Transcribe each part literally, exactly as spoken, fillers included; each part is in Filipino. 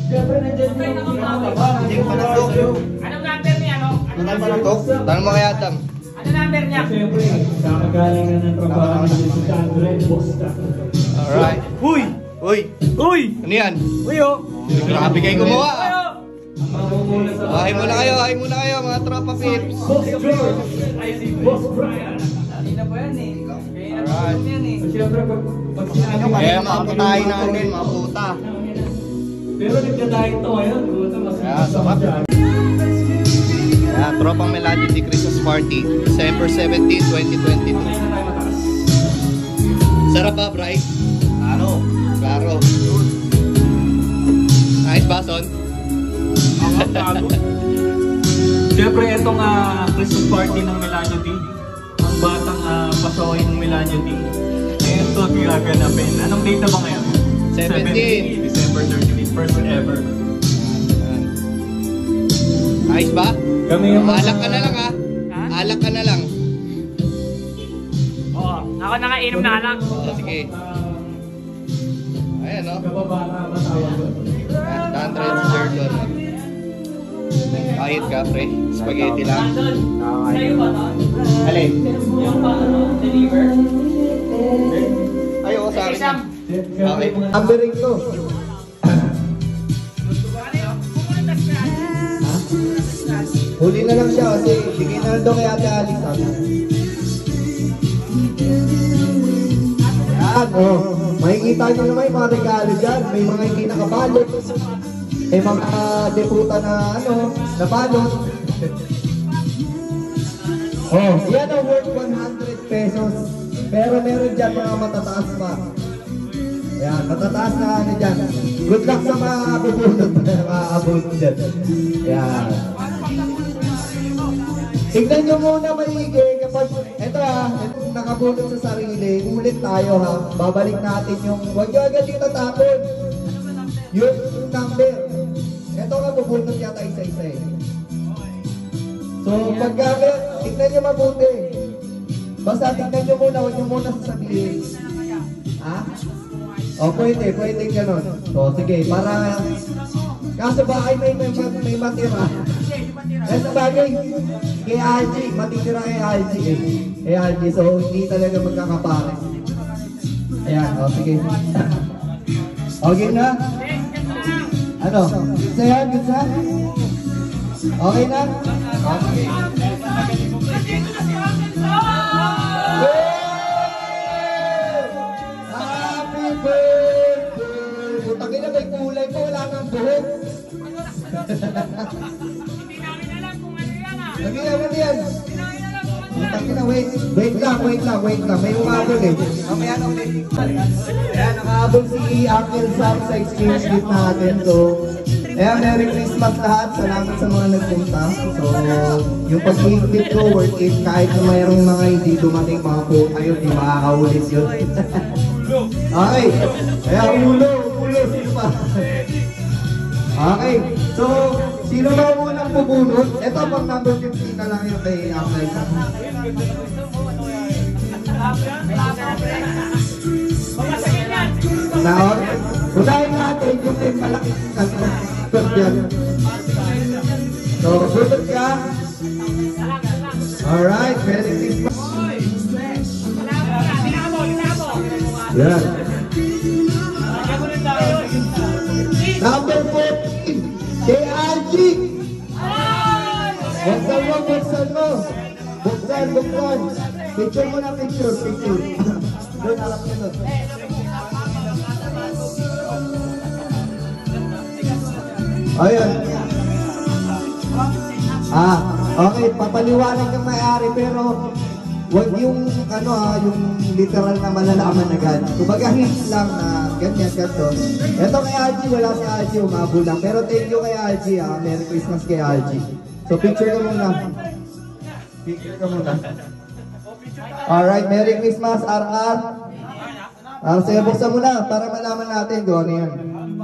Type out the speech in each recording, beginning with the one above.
Siyempre, nandiyan yung pinakataba. Hindi ko panatok. Anong number niya, no? Hindi ko panatok. Tanong mo kay Adam. Ano number niya? Siyempre, kakagaling na ng trabaho ni si Chandre, boss ka. Alright. Uy! Uy! Uy! Ano yan? Uy, oh! Nakabigay gumawa. Uy, oh! Ahay muna kayo, ahay muna kayo mga tropa pips. Boss George! Boss Brian! Hindi na po yan eh. Kaya na Alright. po yan eh. Siyempre, pag, pag sinabi mo, Kaya mga putahin natin, mga puta. pero nagdadahin to ngayon, puta, mas Yeah, sarap. Yeah, tropang Melody Di Christmas Party, December seventeenth, twenty twenty-two. Sarap ba, Bri? Klaro. Klaro. Ayos ba, Son? Ang bago. Siyempre, itong uh, Christmas party ng Melanio D, ang batang uh, pasokin ng Melanio D, ito gaganapin. Anong date na ba ngayon? seventeen. December thirteenth, first ever. Ayos ba? Kami yung mga- Alak ka na lang, ha? Ha? Alak ka na lang. Oo. Ako nakainom na alak. Oo, sige. Ayan, no? Kababata matawag ko. Dandred dessert doon. Kahit ka, pre. Spaghetti lang. Sa'yo ba to? Alin? Yung pa, ano, deliver? Ayaw ko sa akin. Sam. Okay. Ambering to. Huli na lang siya kasi bigay na lang daw kay Ate Alice. Sabi. Yan, oh. Makikita nyo naman yung mga regalo dyan. May mga hindi nakabalot. May mga uh, deputa na ano, nabalot. Oh, yan ang worth one hundred pesos. Pero meron dyan mga matataas pa. Yan, matataas na ano dyan. Good luck sa mga bubunod na mga abot dyan. Yan. Tignan nyo muna maigi kapag, eto ha, itong nakabunod sa sarili, ulit tayo ha, babalik natin yung, huwag nyo agad dito tapon. Yung number. Eto nga bubunod yata isa-isa eh. So pagka, tignan nyo mabuti. Basta tignan nyo muna, huwag nyo muna sasabihin. Ha? O pwede, pwede ganon. So sige, para, kaso ba ay may, may, may matira. Eh sa bagay, kay Algie, matitira kay Algie eh. Kay Algie, so hindi talaga magkakapare. Ayan, o sige. Okay na? Ano? Gusto yan? Gusto? Okay na? Okay. Happy birthday! Butangin na may kulay ko, wala nang buhok. Lagi na, lagi yan. Lagi na, wait. Wait lang, wait lang, wait lang. May umabol eh. Mamaya na ulit. Ayan, nakaabol si Uncle Sam sa exchange gift natin. So, ayan, Merry Christmas lahat. Salamat sa mga nagpunta. So, yung pag-gift ko, worth it. Kahit na mayroong mga hindi dumating mga po kayo, di makakaulit yun. Okay. Ayan, ulo, ulo. Sino pa? Okay. So, sino ba unang bubunod? Ito pang number fifteen na lang yung kay Uncle Sam. Now, unahin natin yung may malaki kasi. So, bunod ka. Alright, Merry Christmas. Yan. Number fourteen, kay Algie. Buksan mo, buksan mo. Buksan, buksan. Picture mo na picture, picture. Doon, harap nyo doon. Ayan. Ah, okay, papaliwanag ng may-ari pero wag yung ano ah, yung literal na malalaman agad. Kumbaga hint lang na ganyan, ganito. Ito kay Algie, wala si Algie, umabol lang. Pero thank you kay Algie ah, Merry Christmas kay Algie. So picture ka muna. Picture ka muna. Alright, Merry Christmas, R R. Ah, sige, buksan mo na para malaman natin kung ano yan.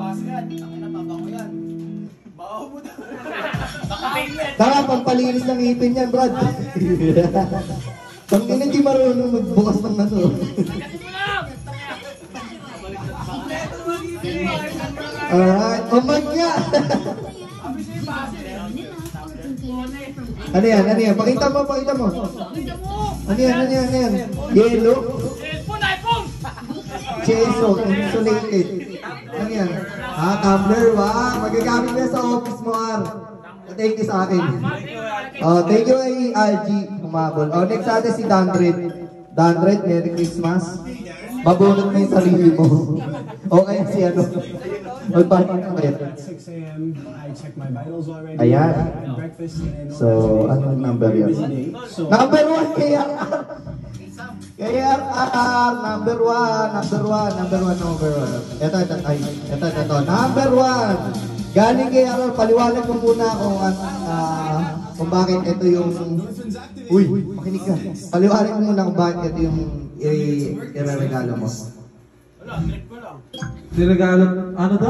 Tara, pampalinis ng ngipin yan, Brad. Pag hindi marunong magbukas ng ano. Alright. Oh my God! Ano yan? Ano yan? Pakita mo, pakita mo. Ano yan? Ano yan? Ano yan? Yellow? Cheso, insulated. Ano yan? Ah, tumbler. Wow, magagamit na sa office mo, Ar. Thank you sa akin. Oh, thank you kay L G. Humabol. Oh, next natin si Dandred. Dandred, Merry Christmas. Mabunot mo yung sarili mo. Okay, si ano. Magpahin ka kayo. six A M I check my vitals already. Ayan. Breakfast and So, anong number yun? Number one, kaya Kaya R, number one, number one, number one, number one. Ito, ito, ay, ito, ito, number one. Galing kay R, paliwanag ko muna kung, uh, kung bakit ito yung, uy, makinig ka. Paliwanag ko muna kung bakit ito yung i-regalo mo. Niregalo, ano daw?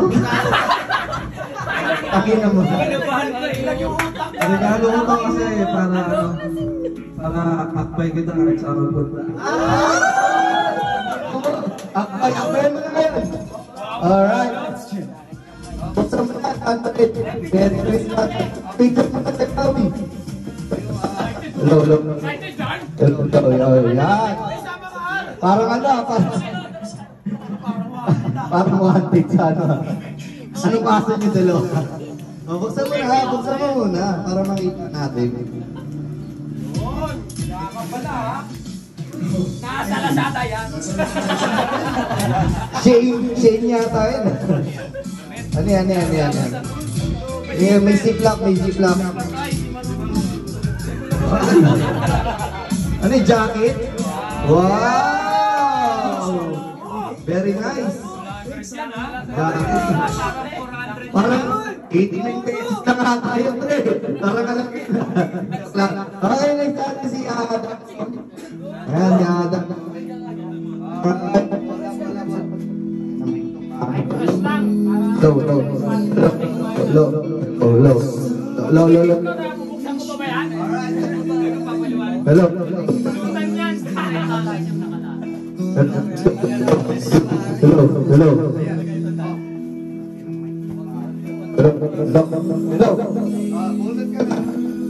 Pakina mo. Regalo ko to kasi para ano, para akbay kita kahit sa mga punta. Ay, akbay mo na ngayon. Alright. Buksan mo na, Andret. Merry Christmas. Picture mo na sa Tawi. Hello, hello. Hello, hello. Yan. Parang ano, parang... Parang wanted sa ano. Ano kaso niyo dalawa? O, buksan mo na, buksan mo muna para makita natin. Nakasalasata yan. Shane, Shane yata yun. Ano yan, ano yan, ano yan? Yeah, may ziplock, may ziplock. Ano yung jacket? Wow! Very nice. Parang eighty-nine pesos na nga tayo, pre. Parang alam ko. Okay, next natin si Adam. Ayan, si Adam. Low, low, low, low, low, low, low, low. Hello. Hello, hello. Hello, hello. Bunot ka na.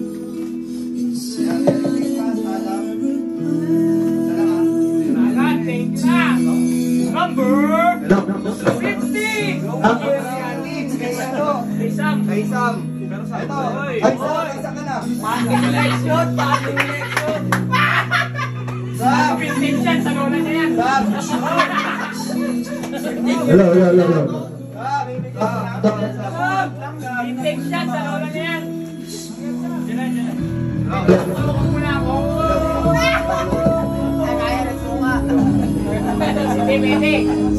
Number fifty! Kay Sam. Kay Sam. Ito. Ay, Sam, isa ka na. Pati election! Pati election! Sam. fifteen cents sa lola niya yan! Sam. Hello, hello, hello, hello. fifteen cents sa lola niya yan! Diyan, diyan. Tulungan mo na ako! Kaya rin sunga! Sige, pwede!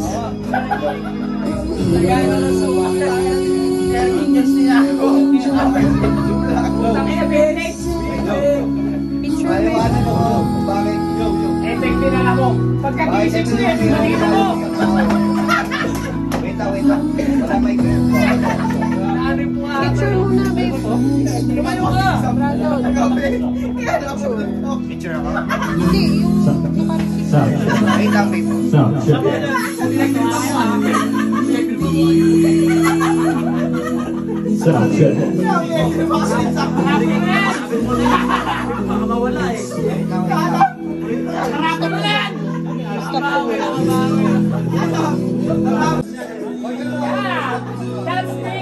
Kaya rin sunga! thirteen years niya ako! Tangina, pwede! Paliwanag mo, bakit? Effective na lang mo! Pagka-isip mo yan, dito mo! Wait lang, wait lang. Wala may kwento. Picture muna, babe. Lumayo ka! Picture ako? Hindi, yung Sam. Wait lang, wait. Sam, Sam, Baka mawala eh. Karato mo yan! That's me!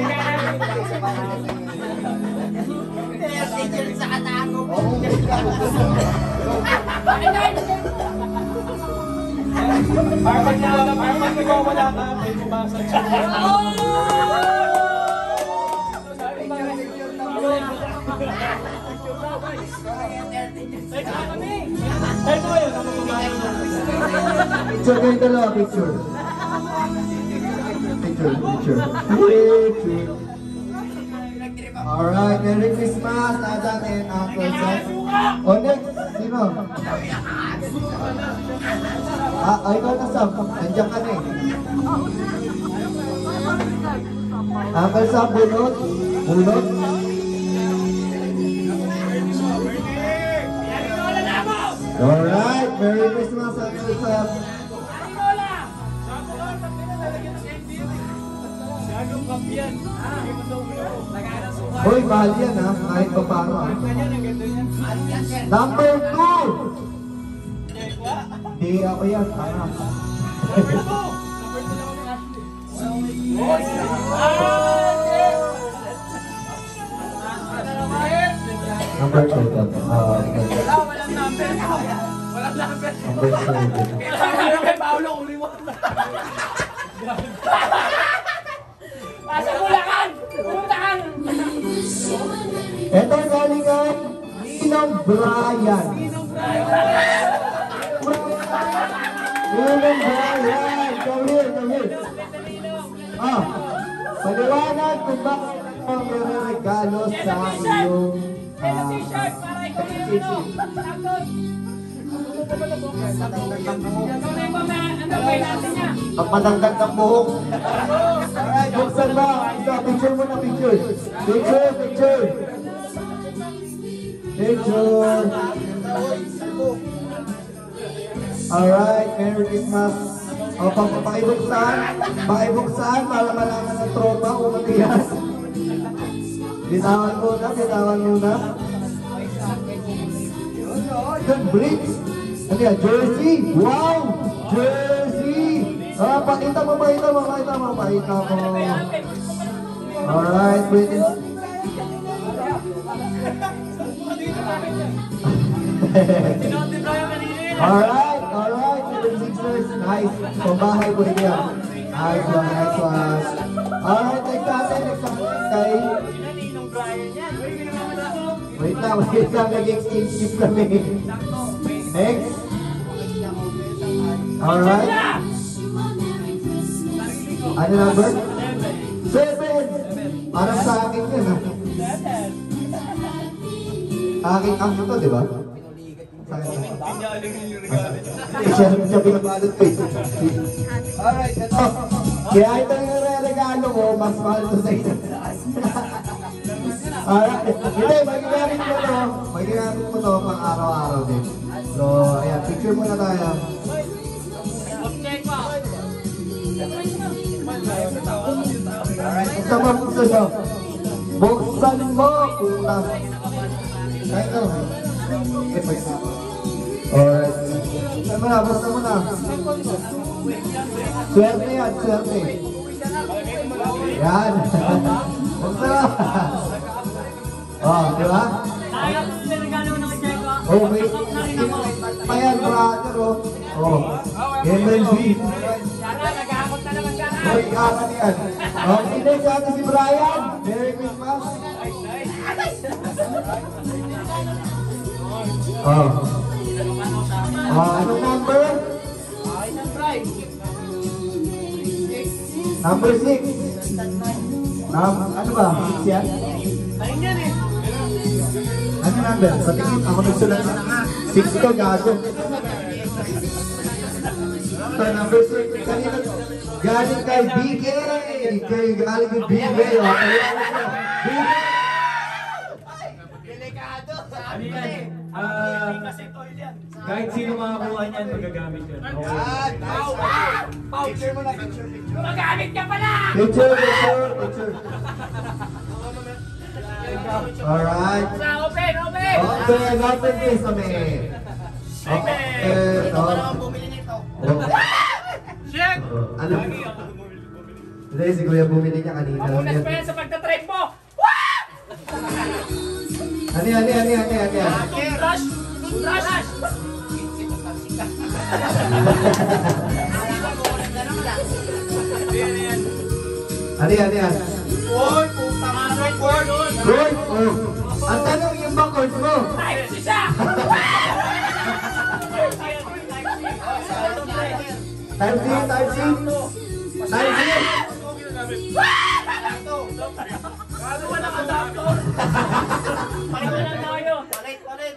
Sa katago mo. Parang na lang, parang nagwawala ka, may bumasa siya. Picture kayo dalawa, picture. Picture, picture. Picture. Alright, Merry Christmas, Adam and Uncle Sam. O next, sino? Ah, ay ko na Sam, nandiyan ka na eh. Uncle Sam, bunot. Bunot. Alright, Merry Christmas, Uncle Sam. Bagong kampiyan. Hindi mo sa ulo. Lagana suka. Hoy, mahal yan ha, kahit pa paano ha. Kanya ng ganda niya. Number two! Hindi ako yan, tanga. Number two. Number two lang ako ni Ashley. Number two, ah, Wala, walang number. Walang number. number seven. Kailangan kay Paolo uliwan. Asa Bulacan! Bulacan! Ito galing kay Ninong Brian. Ninong Brian! Come here, come here. Ah, paliwanag kung bakit ang may regalo sa iyong Kaya t-shirt para ikaw yung ano. Tapos. Ikaw na yung mga ano kay natin niya. ang pananggat ng buhok. Alright, buksan ba? Isa, picture mo na picture. Picture, picture. Picture. Alright, Merry Christmas. O, pa- pakibuksan. Pakibuksan para malaman ng tropa kung matiyas. Bitawan muna, bitawan muna. Yung bricks. Ano yan? Jersey? Wow! Jersey! Ah, pakita mo, pakita mo, pakita mo, pakita mo. Alright, pretty. Alright, alright, seven sixers. Nice. Pambahay ko rin yan. Nice one, nice one. Alright, next natin, next natin kay... Wait lang, wait lang, nag-exchange kami. Next. Alright. Ano number? Seven! Parang sa akin yun, ha? Aking ang ito, di ba? Sa akin ito. Hindi, siya, siya pinabalot ko eh. Alright, ito. Kaya ito yung re-regalo ko, mas mahal to sa ito. Alright, hindi, magigamit mo to. Magigamit mo to pang araw-araw din. So, ayan, picture muna tayo. Alright, buksan mo, buksan mo. Buksan mo, puta. Kaya ito. Eh, pag- Alright. Buksan mo na, buksan mo na. Swerte yan, swerte. Yan. Buksan mo. Oh, di ba? Oh, may... Ayan, brother, oh. Oh. M L B. Sana, nag-aakot na naman sana. Oh, ikakan yan. Oh, sino sa atin si Brian? Merry Christmas. Oh. Oh, anong number? Number six. Num ano ba? Six yan? Ayun yan eh. Ano number? Patingin, ako nagsulat na. Six ko, gago. So, number six. Kanina, galing kay B K. Kay galing kay B K. O, paliwanag mo. B K! Ano yan? Ah, kahit sino makakuha niyan, magagamit yun. Okay. Picture mo na, picture, picture. Magamit ka pala! Picture, picture, picture. Alright. Sa open, open! Open, open this kami. Open, open. Shit! Ano? Hindi, si Kuya bumili niya kanina. Mamunas pa yan sa pagtatrip mo! Ano yan, ano yan, ano yan, ano yan? Rush! Rush! Ano yan, ano yan? Boy! Puta nga na board! Chord? Oh. Ang tanong yung bang chord mo? Type C siya! Type C, type C. Type C. Ano ba nakadapto? Pareho lang tayo! Palit, palit!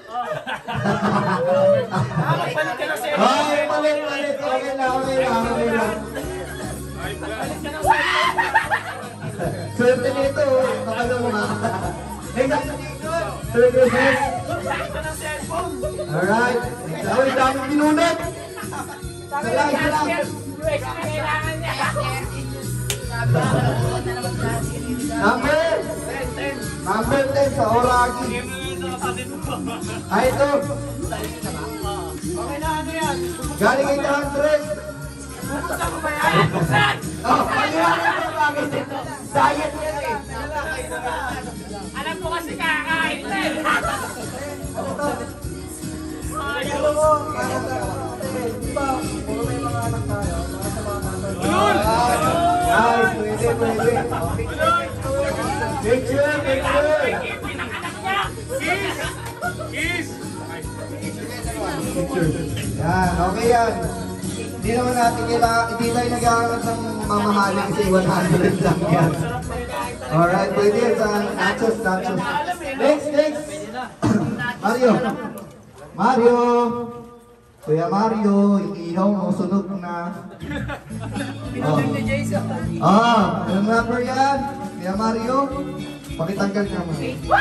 Dapat palit ka na sa Ay, palit, palit. Okay na, okay na, okay na. Swerte nito, makalo mo nga. Merry Christmas. Alright. Ay, daming binunod. Sabi ng cashier, U S B kailangan niya. Number? Number ten sa Oragi. Ay, ito. Okay na, ano yan? Galing eight hundred. Buksan ko ba yan? Buksan! Oh, paliwanag mo bakit ito. Diet yan eh. Alam ko kasi kakain na eh. Ayaw mo. Di ba, puro may mga anak tayo. Mga sa mga bata. Guys, pwede, pwede. Picture, picture. Pinakanak niya! Kiss! Kiss! Picture. Yan, okay yan. Hindi naman natin kailangan, hindi tayo nag-aaral ng mamahalin kasi one hundred lang yan. Alright, pwede yan sa nachos, nachos. Next, next. Mario. Mario. Kuya Mario, iihaw mo, sunog na. Oh. Ah, yung number yan. Kuya Mario, pakitanggal ka mo.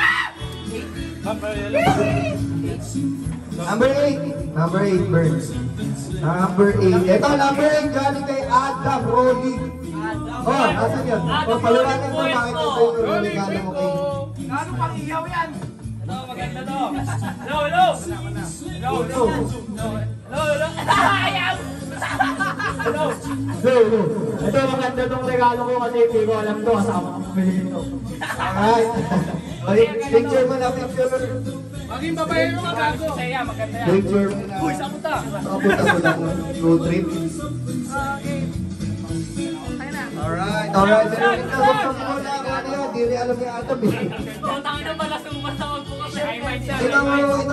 Number eight. Number eight, Burns. Number eight. Ito, number eight, galing kay Adam Rolly. Oh, nasan yun? Oh, paliwanag mo bakit ito yung regalo mo kay... Ano pang iyaw yan? Hello, maganda to. Hello, hello. Hello, hello. Hello, hello. Ayaw! Hello. Go, go. Ito, maganda tong regalo ko kasi hindi ko alam to. Kasama ko bilhin to. Alright. Okay, picture mo na, picture mo. Maging babaero ka bago. Saya, maganda yan. Picture mo na. Uy, saan punta? Nakapunta ko lang road trip. Alright, alright. Pero ito, gusto mo na ano yan. Di rin alam ni Adam eh. Totang na pala sumasawag po kami. Ay, may siya. Ito mo, ito.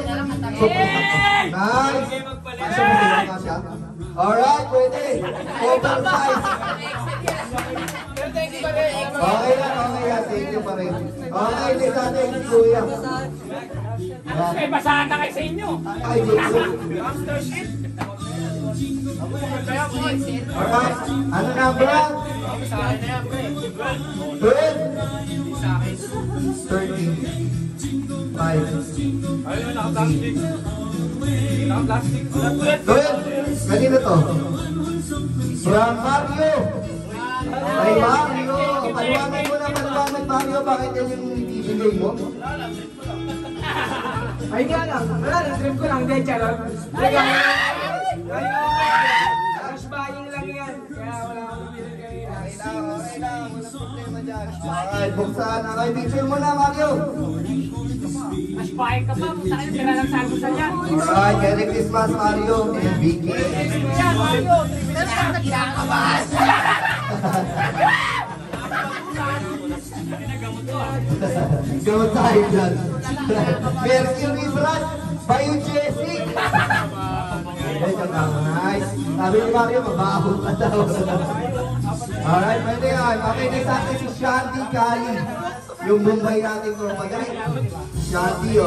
Nice. Pasok mo sila nga siya. Alright, pwede. Oversize. Thank you pa rin. Okay lang, okay lang. Thank you pa rin. Okay, next natin, Kuya. May basahan na kayo sa inyo. Ay, Jason. Master shit. Kaya boys. Alright, ano number? Sa akin na yan, pre. twelve. Sa akin. thirteen. five. Ayun, naka-plastic. Naka-plastic. twelve. Kanino to? From Mario. Ay, Mario. Paliwanag mo na, paliwanag Mario. Bakit yan yung ibigay mo? Ay, hindi alam. Wala lang, trip ko lang. Hindi, charot. Cash buying lang yan. Kaya wala akong bilhin kayo. Okay lang, okay lang. Walang problema dyan. Alright, buksan. Okay, picture mo na, Mario. Mas bahay ka pa. Sa akin, pera lang sa agusan yan. Alright, Merry Christmas, Mario. M V K. Yan, Mario. Kinakabas. Gamot tayo dyan. Mercury Brand. Biogesic. Medyo nice. Sabi ni Mario, mabaho ka daw. Alright, pwede yan. Okay, next natin si Shandy Kali. Yung Mumbai natin ko. Magaling. Shandy, oh.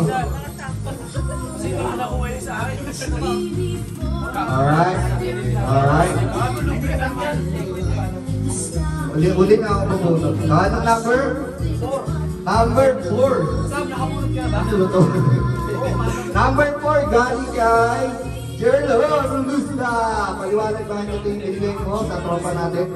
Alright. Alright. Uli-uli na ako pumunod. Anong number? Number four. Ano to? Number four, galing kay Jerlo Rulusta. Paliwanag ba ito yung binigay mo sa tropa natin?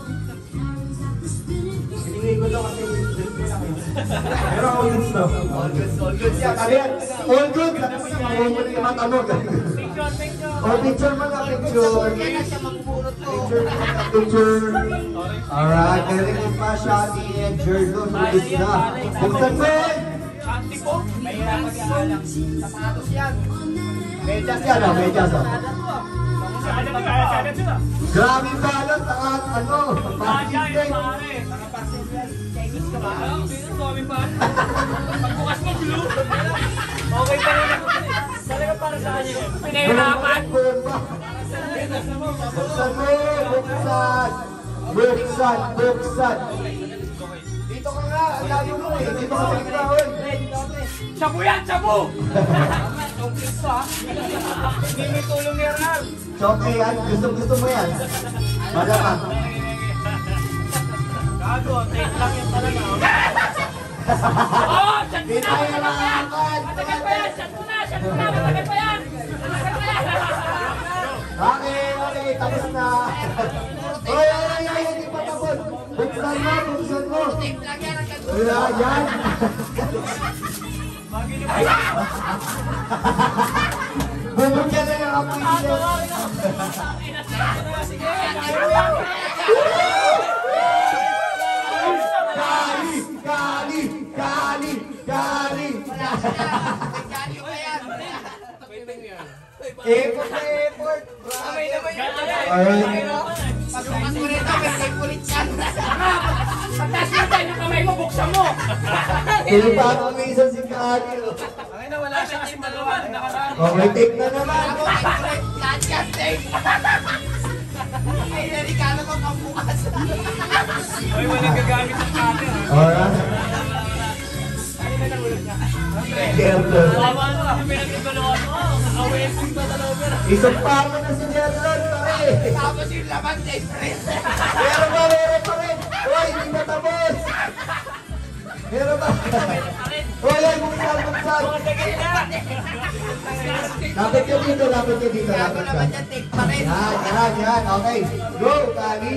Binigay ko daw kasi pero all good stuff. All good, all good siya. Kaya yan, all good. Sana mo siya mamumuli yung mata mo. O, picture mo na, picture. Picture mo na, picture. Alright, Merry Christmas, Shani and Jerlo Rulusta. Buksan mo eh! Shanti po. Mahirap mag-aalang. Sapatos yan. Medyas yan, oh, medyas, oh. Sa akin na kaya sa akin sila. Grabe balot at ano, Kaya plastic yun, pare. Chinese ka ba? Oo, dito sorry pa. Pagbukas mo, blue. Okay pa rin ako. Talaga para sa kanya. Pinahirapan. Buksan mo, buksan. Buksan, buksan. Dito ka nga, ang layo mo eh. Dito ka sa gitawin. Shabu yan, shabu! Ang piso ha. Hindi may tulong ni Ram. Choke yan, gusto gusto mo yan. Bada ka. Gago, take lang yan talaga. Oo, shot mo Di na! tayo makakakan. Matagal pa yan! Shot mo na! Shot mo na! Matagal pa yan! Matagal pa yan! Okay, okay, tapos na. Oy, oy, oy, hindi pa tapos. tapon. Buksan mo, buksan mo. Wala yan. Bubukyan na yung apoy nila. Kali, kali, kali, kali. Effort na effort. Alright. Pagbukas mo rin ito, may kulit yan. Pagtas mo tayo ng kamay mo, buksan mo. Hindi pa ako may isang si Kali. Ay na, wala siya kasi maluman. Nakaraan. Okay, take na naman. Lahat yan, take. Ay, narikala ko pang bukas. Ay, walang gagamit ng cutter. Alright. Careful. Tama na, pinagkaguluhan mo. Nakawesting pa talaga. Isang pako na si Gerald, pare. Tapos yung laman, take press. Meron ba, meron pa rin. Uy, hindi na tapos. Meron ba? Uy, ay, buksan, buksan. Lapit ka dito, lapit ka dito, Kaya lapit mo ka. naman yan, take pa rin. Yan, yan, yan. Okay. Go, Kali.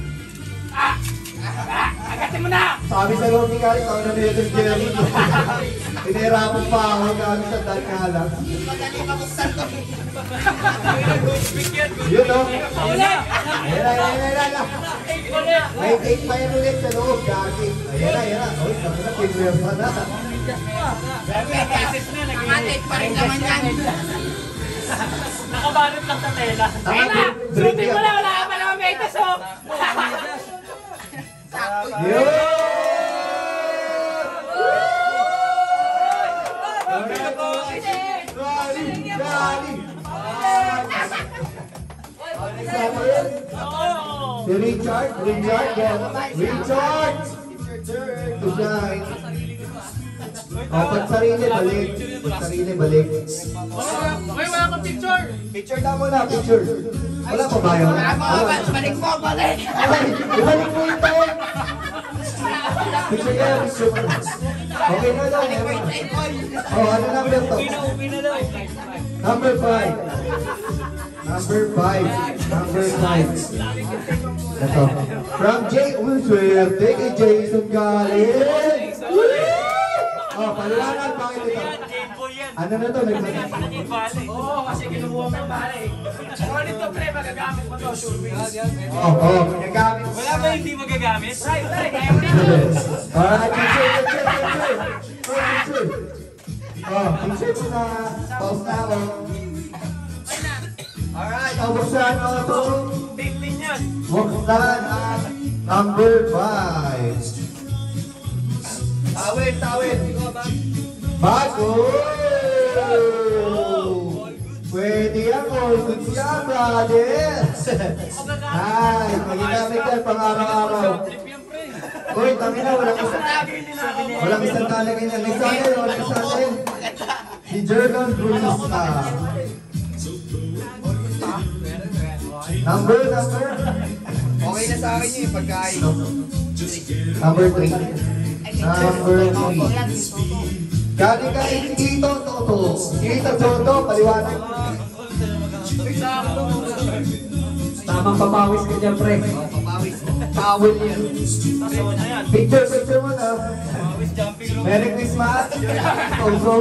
Agatin mo na! Sabi sa loob ni Kali, ako na nito si Gerald. Pinahirapan pa ako gamit sa dagkala. Madali mabuksan ko. Yun, no? Ayan, ayan, ayan, ayan, ayan. May take pa yan ulit sa loob, Kali. Ayan na, ayan na. Uy, sabi na, pinware pa na. Mga take pa rin naman yan. Nakabalot lang sa tela. Ayun na! Shooting mo na! Wala ka pa naman may taso! Yun! Kali, Kali. Si Richard, Richard, go. Richard! To shine. O, pag sarili, balik. Pag sarili, balik. Uy, wala kang picture. Picture na muna, picture. Wala pa ba yun? Wala mo, Wala. balik mo, balik! Ay, ibalik mo yung tayo. Picture kayo, picture mo. Okay na daw. Oh, ano number to? Uwi na daw. Number five. Number five. Number five. Ito. From Jay Ulswerte kay Jason galing. Oh, paliwanag, bakit ito? Ano na to? Nagsasabi. Oo, kasi kinukuha mo yung bale. Solid to pre, magagamit mo to, sure wins. Oh, oh, magagamit. Wala ba hindi magagamit? Right, right, kaya mo Alright, picture, picture, picture. Oh, picture. Oh, picture mo na. Pause na ako. Alright, oh, buksan mo ito. Big din yan. Buksan ang number five. Tawid, tawid. Bago! Pwede yan, all good siya, brother. Ay, magagamit yan pang araw-araw. Uy, tangin na, walang isang walang isang talagay niya. Next natin, walang isang natin. Si Jordan Brunista. Number, number. Okay na sa akin yung pagkain. Number three. Number three. Galing ka si Tito Toto. Tito Toto, paliwanag. Tamang papawis ka dyan, pre. Papawis. Towel yan. Picture, picture mo na. Merry Christmas. Also.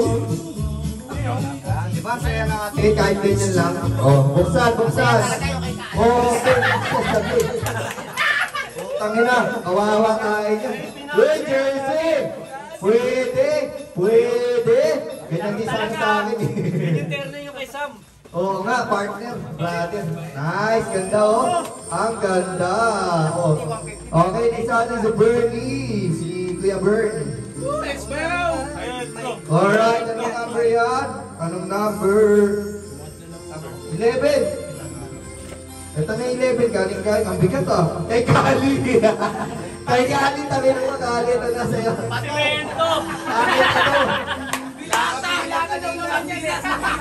Diba, saya na nga. Eh, kahit ganyan lang. Oh, buksan, buksan. Oh, okay. Sabi. Tangin na, kawawa tayo dyan. Uy, Jersey! Pwede! Pwede! Ganyan din sana sa akin eh. Interno yung kay Sam. Oo nga, partner. Brother. Nice, ganda oh. Ang ganda. Oh. Okay, isa natin si Bernie. Si Kuya Bern. Let's go! Ayun, go. Alright, anong number yan? Anong number? eleven. Ito na yung eleven, galing galing. Ang bigat ah. Kay Kali. Kay Kali, tabi na mo, Kali. Ito na sa'yo. Patimento! Kali, ito. Bilata! Bilata daw naman yan.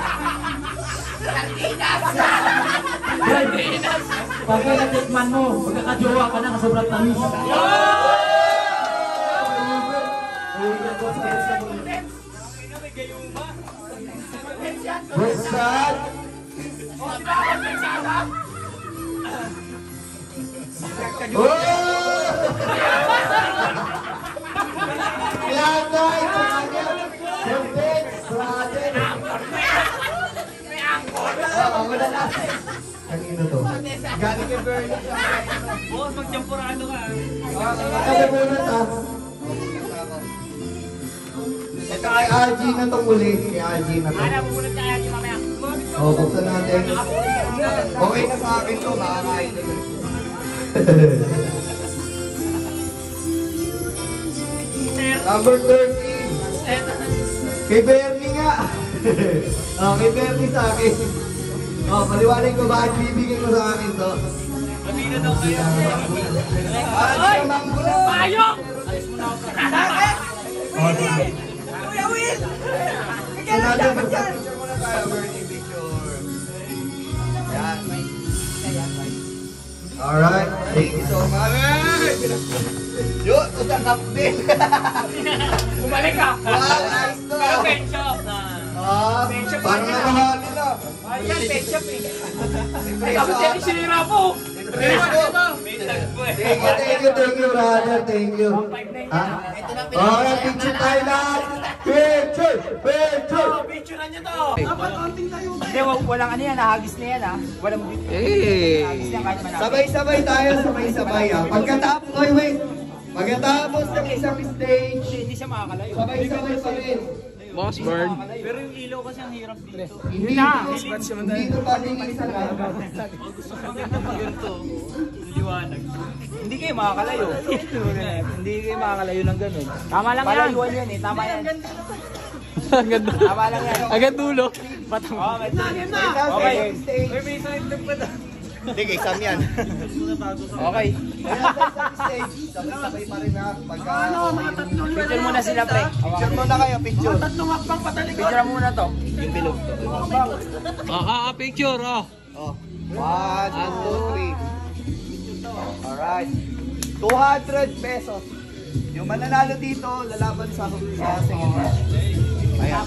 Sardinas! Pagka natikman mo, magkakajowa ka na kasobrang tamis. Buksan. Oh! Galing kay Bernie. Boss, magjampurado ka. Kaya muna ta. Ito kay R G na to muli. Kay R G na to. Ano, pupunod tayo si mamaya. O, buksan natin. Okay na sa akin to. Makakain na yun. Number thirteen. Kay Bernie nga. Oh, kay Bernie sa akin. Oh, paliwanag ko bakit bibigay ko sa akin to. Amino daw kayo. Para di ka manggulat. Payong! Kuya Will! So natin, mag-picture muna tayo, Bernie, picture. Yan. Alright, thank you so much. Yun, utakap din. Bumalik ka! Wow, nice to. Pero pet shop na. Ah, parang namahali na. Ayan, pet shop eh. Siyempre, Tapos yan yung sinira po. May tagpo eh. Thank you, thank you, thank you, brother, thank you. Ha? Alright, picture tayo lahat. Picture, picture. Picturean niyo to. Hindi, wa- walang ano yan, hagis na yan ah. Walang Hey! hagis na kahit manapit. Sabay-sabay tayo, sabay-sabay ah. Pagkatapos, oy, wait. Pagkatapos ng isang stage, Hindi siya makakalayo. sabay-sabay pa rin. Boss Bird. Pero yung ilaw kasi ang hirap dito. Hindi na. Hindi ko pa nilisa na. Maganda pa ganito. Liwanag. Hindi kayo makakalayo. Hindi kayo makakalayo ng ganun. Tama lang yan. Palayuan yan eh, tama yan. Ang ganda. Tama lang yan. Agad dulo. Batang. Okay. Okay. Okay. May isang itlog pa daw. Hindi, exam yan. Okay. Kaya sa isang stage, sabay-sabay pa rin ha. Pagka... Picture muna sila, pre. Picture muna kayo, picture. Picture muna to. Yung bilog to. Ah, ah, picture, oh. Oh. One, two, three. Alright. two hundred pesos. Yung mananalo dito, lalaban sa, sa second match. Ayan.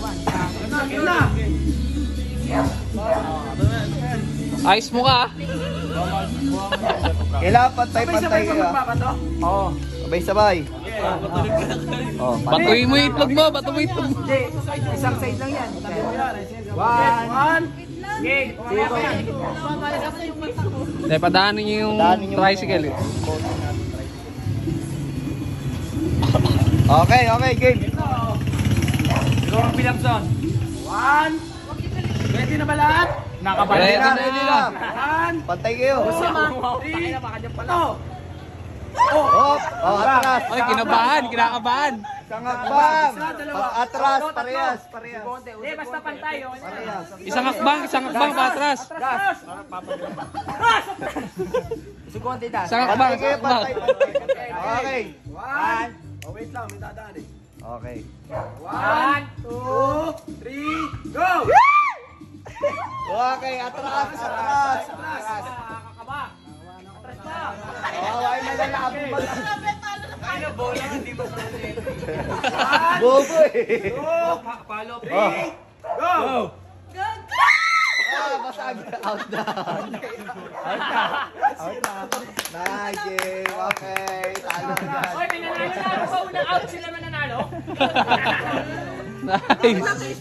Ayos mo ka. Kailangan pantay-pantay kayo. Oo. Sabay-sabay. Oh, Batuin mo yung itlog mo, batuin mo yung itlog mo. Hindi, isang side lang yan. One. One. Game. Sige ko yan. Hindi, padaanin niyo yung Padaanin yung- tricycle eh. Okay, okay, game. Ikaw ang pinapson. One. Ready na ba lahat? Nakabalik Ready na. na. Ready na. One. Pantay kayo. Three. Two. Oh, oh, atras. Ay, kinabahan, kinakabahan. Isang hakbang. Atras, parehas, parehas. Hindi, basta pantay. oh. Parehas. Isang hakbang, isang hakbang patras. Gas. Gas. Sugonte das. Isang hakbang, Pantay kayo, isang hakbang. pantay, pantay. Okay. One. Okay. One. Two. Three. Go. Okay, atras, atras. Kakaba. Atras pa. Oh, ay malalabi pa. Ay na bola, hindi ba sa Bobo eh. Follow. Oh. Go. Ah, basag. Out na. Out na. Out na. Nice game. Okay. Talo na. Oy, may nanalo na. Sa unang out sila mananalo. Nice.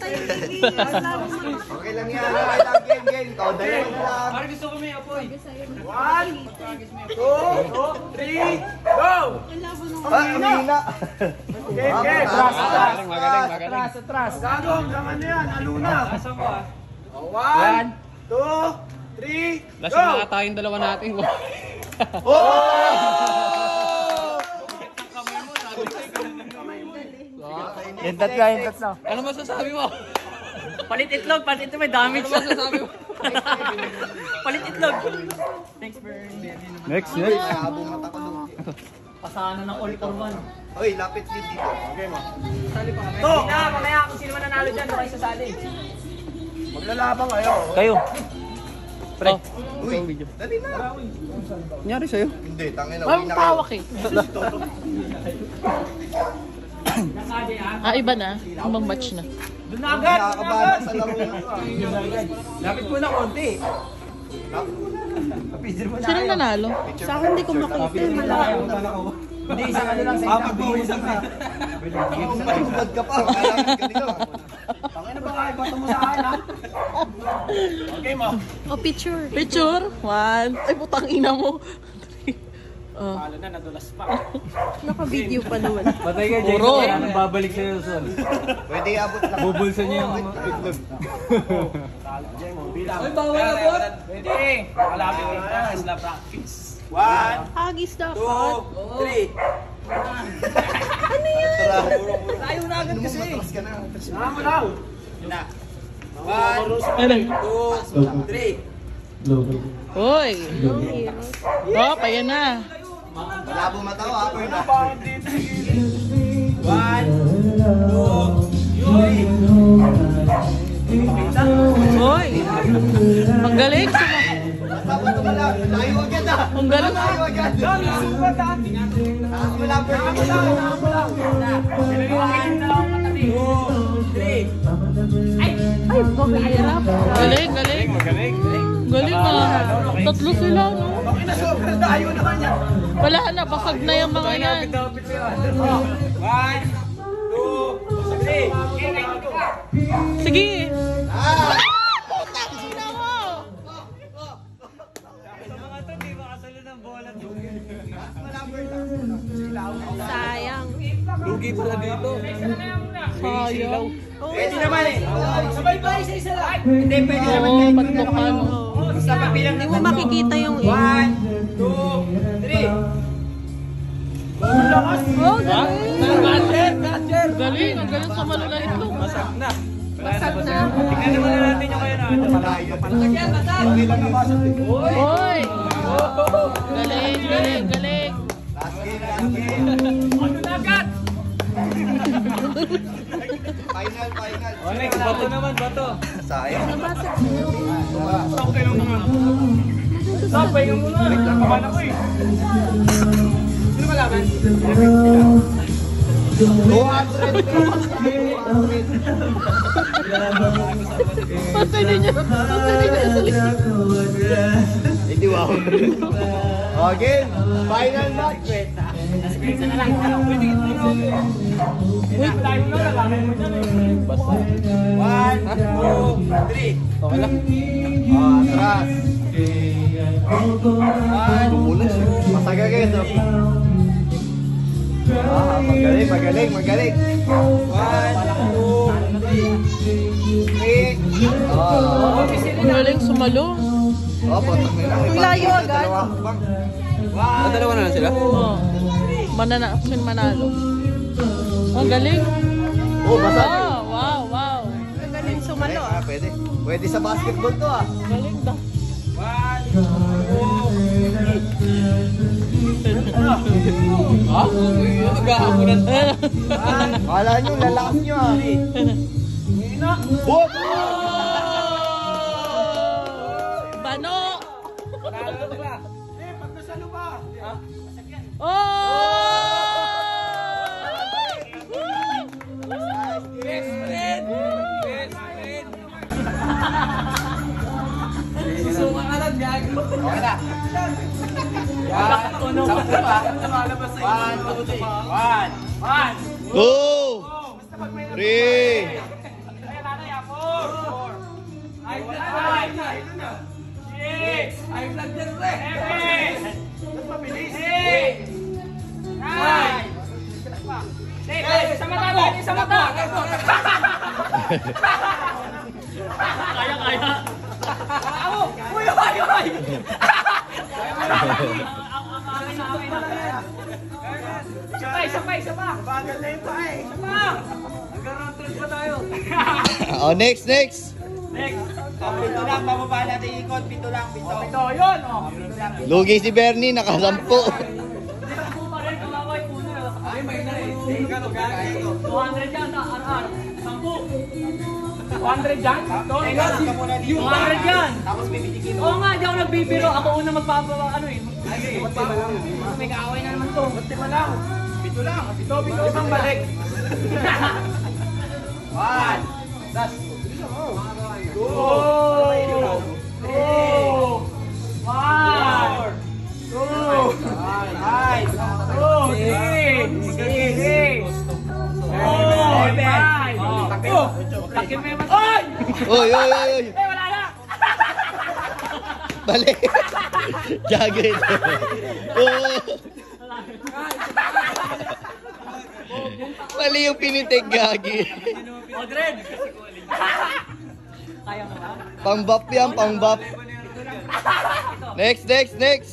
Okay lang yan. Okay lang. Game, game. Ikaw, dalawa na lang. Parang gusto ko may apoy. One. Two. Three. Go. Ah, amina. Game, game. Magaling, magaling, magaling. Atras, atras. Gagong, gaman na yan. Aluna. Asan ko ah? One. Two. Three. Lasing na ata yung dalawa natin. Hintat ka, hintat na. Ano masasabi mo? Palit itlog, palit itlog, may damage Ano masasabi mo? Palit itlog. Thanks for Next, Ay, habong mata ko nung. Pasana ng all for one. Uy, lapit din dito. Okay mo. To. Na, mamaya kung sino mananalo dyan, doon kayo sasali. Maglalabang kayo. Kayo. Pre. Uy, dali na. Nangyari sa'yo? Hindi, tangin na. Uwi na kayo. eh. Ah, iba na. Ibang batch na. Doon na agad. Nakakabahan sa laro na. Lapit ko na konti. Sino nanalo? Sa akin hindi ko makita. Hindi, isang ano lang sa isang. Kung malubad ka pa, kailangan ganito. baka ibato mo sa akin, ha? Okay mo. Oh, picture. Picture? One. Ay, putang ina mo. Oh. Palo na, nadulas pa. Naka-video pa naman. Patay ka, Jason. Puro. Kaya nang babalik sa'yo, Sol. Pwede abot lang. Bubulsan niya yung itlog. Ay, bawal na po. Pwede. Kalapit ko lang tayo. Isla practice. One, Hagis dapat. two, three. Ano yan? Tayo na agad kasi. Ah, malaw. Na. One, Ano? two, three. Hoy. Oh, paya na. Malabo mata ko ha. One, two, three. Hoy. Ang galing. Dapat ka lang. Layo agad ah. Ang galing. Layo agad. Dami, subat ha. Wala pa rin. Two, three. Ay, pahirap. Galing, galing. Magaling. Galing ah. Tatlo sila, no? Okay na, sobrang dayo naman yan. Wala na, basag na yung mga yan. One, two, three. Sige. Ah! Sina mo. Sayang. Lugi pala dito. Sayang. Pwede naman eh. Sabay-bay sa isa lang. Hindi, pwede naman. Oo, patlokan. Basta papilang Hindi mo makikita yung eh. One, two, three. Oh, galing. Catcher, catcher. Galing, ang galing sa malula itlog. Masak na. Basag na. Tingnan naman natin yung kayo na. Malayo. Basag yan, basag. Hoy. Galing, galing, galing. Ano na agad? Final, final. O, next, bato naman, bato. Sayang. Nabasag sa'yo. Stop kayo naman. Stop, pahinga muna. Nagkakaman ako eh. Sino malaman? two hundred. Patay na niya. Patay na niya sa likod. Hindi wow. Okay, final match. Isa na lang. Pwede kita na. Wait, tayo na. Lalaman mo dyan eh. One, two, three. Okay lang. Ah, atras. Bumulas yun. Masaga kayo ito. Ah, magaling, magaling, magaling. One, two, Three. Ah. Ang galing sumalo. Oh, potok nila. Ang layo agad. Ah, dalawa na lang sila? Oo. Manana, sin manalo. Ang galing. Oh, basa. Wow, wow, wow. Ang galing sumalo Ah, ah. pwede. Pwede sa basketball to ah. Galing daw. one, two, Ah, nag-aamunan pa. Kala nyo, lalakas nyo ah. Oh! Bano! Lalo ba? Eh, pag nasalo ba? Oh! Best friend! Best friend! Suka ka lang, gago. Okay na. One, sa ba? Lumalabas sa One, two, three. One, one, Two! Three! ay, nanay ako. Four. Ay, five. Six. Ay, vlog din, pre. Seven. Mas mabilis. Eight. Nine. Eight. Sa mata, lagi sa mata. Kaya, kaya. Ako. Uy, uy, uy. Sabay, sabay, sabay. Bagal na yung pa eh. Sabay. Nagkaroon pa tayo. Oh, next, next! Next. Oh, pito lang, bababa natin ikot. Pito lang, pito. Oh, pito, yun. Oh. Pito lang. Lugi si Bernie, nakasampu. Sampu pa rin, kamaway puno. Ay, may na eh. Gano, gano. two hundred yan, ar-ar. Sampu. two hundred yan? two hundred yan. Tapos bibitikin mo. Oo nga, di ako nagbibiro. Ako una magpapawa, ano eh. Ay, magpapawa. May kaaway na naman to. Buti pa lang. Pito lang. Pito, pito. Isang balik. One. Last. Two. Two. One. Two. Five. Two. Three. Six. Four. Five. Oh. Akin mo yung mas... Oy! Oy, oy, oy, oy. Eh, wala na! Bali. Gagi. Oo. Mali yung pinitig, gagi. Odred! Kaya mo ba? Pang-buff yan, pang-buff. Next, next, next.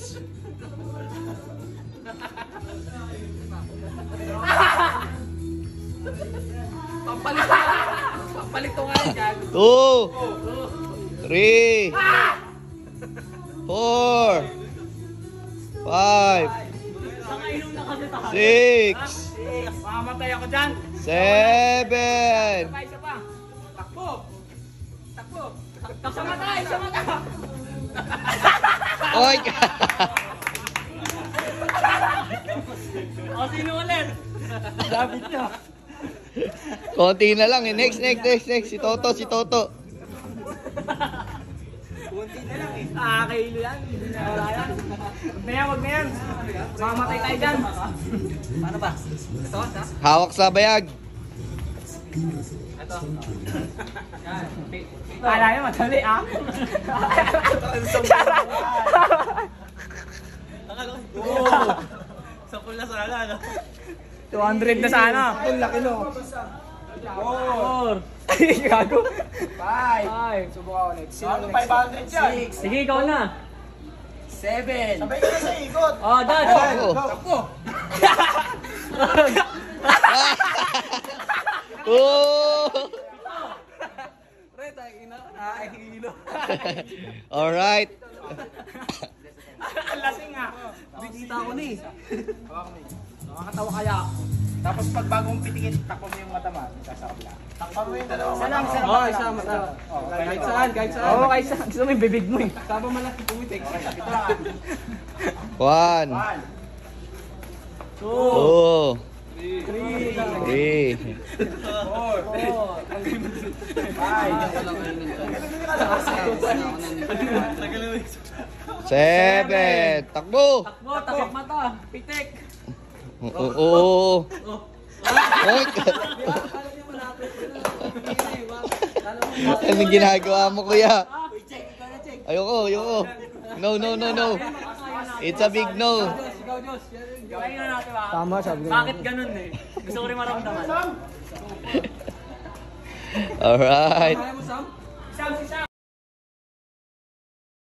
Pampalit to nga. Pampalit to nga yan. Two. Three. Four. Five. Nakainom na kasi tayo. Six. Mamamatay ako dyan. Seven. Isa pa, isa pa. Takbo. Takbo. Tak- Sa mata, sa mata. Oy. O, sino ulit? David nyo. Konti na lang eh. Next, next, next, next. Si Toto, si Toto. Ah, kailo yan. Hindi na wala yan. Huwag na yan, huwag na yan. Mamamatay tayo dyan. Paano ba? Ito, ito. Hawak sa bayag. Ito. Kala nyo, madali ah. Charot. Sapul na sana, ano? two hundred na sana. Ang laki no. Four. Gago. Five. Five. Subukan ulit. Sino Ano, next? five hundred yan? Six. Sige, ikaw na. Seven. Sabay ka na sa ikot. Oh, dad. Ako. Takbo. Oh! Pre, tayo ina. Nakakahilo. Alright. Ang lasing ah. Bigita ko ni. Nakakatawa kaya. Tapos pag bagong pitingin, takbo mo yung mata mo. Sa kabila. Takpan mo yung dalawang Isa lang, isa lang. Oh, isa mata. Oh, kahit saan, kahit saan. Oo, kahit saan. Gusto mo yung bibig mo eh. Saba malaki pumitik. Ito lang. One. Two. Three. Seven. Takbo. Takbo, takip mata. Pitik. Oo. Oo. Oy. Anong ginagawa mo, kuya? Ayoko, ayoko. No, no, no, no. It's a big no. Sigaw, Diyos. Gawin nga natin ba? Tama, sabi ko. Bakit ganun eh? Gusto ko rin maramdaman. Alright. Sam, si Sam.